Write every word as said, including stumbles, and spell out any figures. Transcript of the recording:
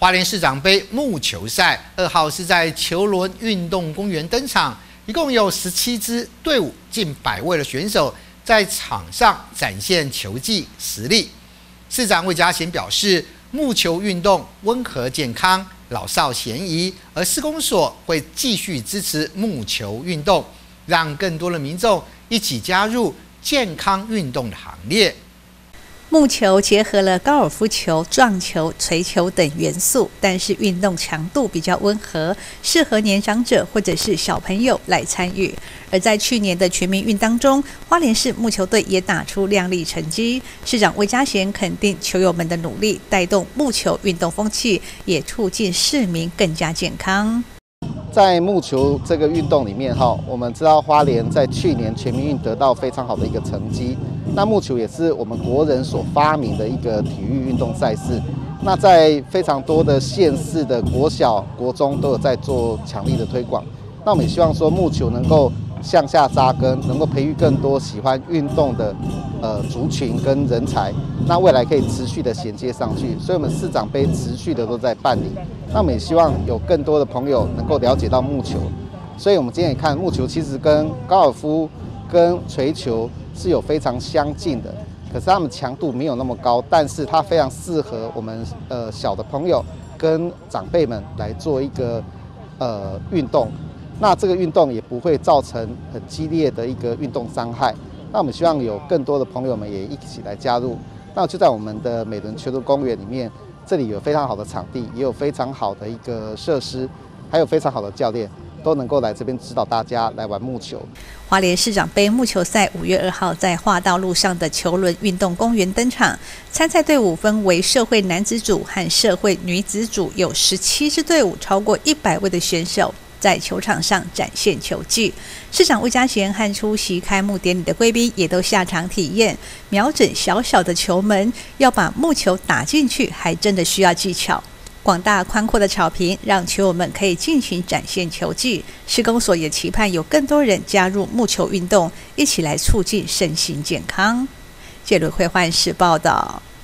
花莲市长杯木球赛二号是在球轮运动公园登场，一共有十七支队伍，近百位的选手在场上展现球技实力。市长魏家贤表示，木球运动温和健康，老少咸宜，而市公所会继续支持木球运动，让更多的民众一起加入健康运动的行列。 木球结合了高尔夫球、撞球、槌球等元素，但是运动强度比较温和，适合年长者或者是小朋友来参与。而在去年的全民运当中，花莲市木球队也打出亮丽成绩。市长魏家贤肯定球友们的努力，带动木球运动风气，也促进市民更加健康。 在木球这个运动里面，哈，我们知道花莲在去年全民运得到非常好的一个成绩。那木球也是我们国人所发明的一个体育运动赛事。那在非常多的县市的国小、国中都有在做强力的推广。那我们也希望说木球能够向下扎根，能够培育更多喜欢运动的呃族群跟人才。那未来可以持续的衔接上去。所以我们市长杯持续的都在办理。那我们也希望有更多的朋友能够了解到木球。所以我们今天也看木球其实跟高尔夫、跟槌球是有非常相近的，可是它们强度没有那么高，但是它非常适合我们呃小的朋友跟长辈们来做一个呃运动。那这个运动也不会造成很激烈的一个运动伤害。那我们希望有更多的朋友们也一起来加入。那就在我们的美伦球路公园里面，这里有非常好的场地，也有非常好的一个设施，还有非常好的教练。都能够来这边指导大家来玩木球。 花莲市长杯木球赛五月二号在化道路上的球轮运动公园登场，参赛队伍分为社会男子组和社会女子组，有十七支队伍，超过一百位的选手在球场上展现球技。市长魏家贤和出席开幕典礼的贵宾也都下场体验，瞄准小小的球门，要把木球打进去，还真的需要技巧。广大宽阔的草坪让球友们可以尽情展现球技，市公所也期盼有更多人加入木球运动，一起来促进身心健康。谢伦会换室报道。